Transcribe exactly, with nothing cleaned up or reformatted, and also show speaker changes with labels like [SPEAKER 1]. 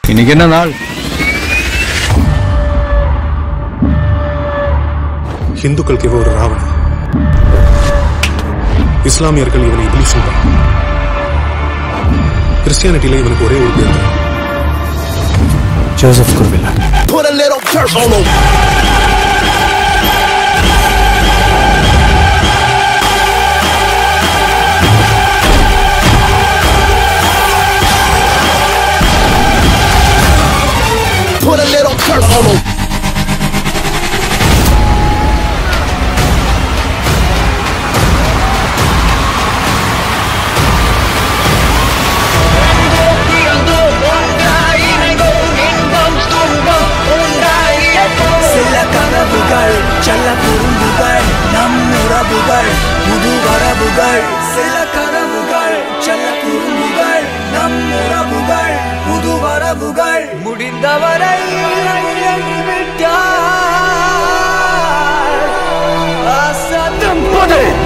[SPEAKER 1] இன்னைக்கு என்ன நாள்?
[SPEAKER 2] இந்துக்களுக்கு இவன் ஒரு ராவணன், இஸ்லாமியர்கள் இவனை இப்லீஸ் சொல்றான், கிறிஸ்டியானிட்டியில இவனுக்கு ஒரே ஒரு பேர் தான்,
[SPEAKER 1] ஜோசப் குர்பில்லா.
[SPEAKER 3] Put a little dirt on him. Put a little dirt on him.
[SPEAKER 4] चल कुरुंबुगल नम उरबुगल मुदु वरबुगल सिल करबुगल चल कुरुंबुगल नम उरबुगल मुदु वरबुगल मुडिंदवரை விட்டார் ஆசதம் போடு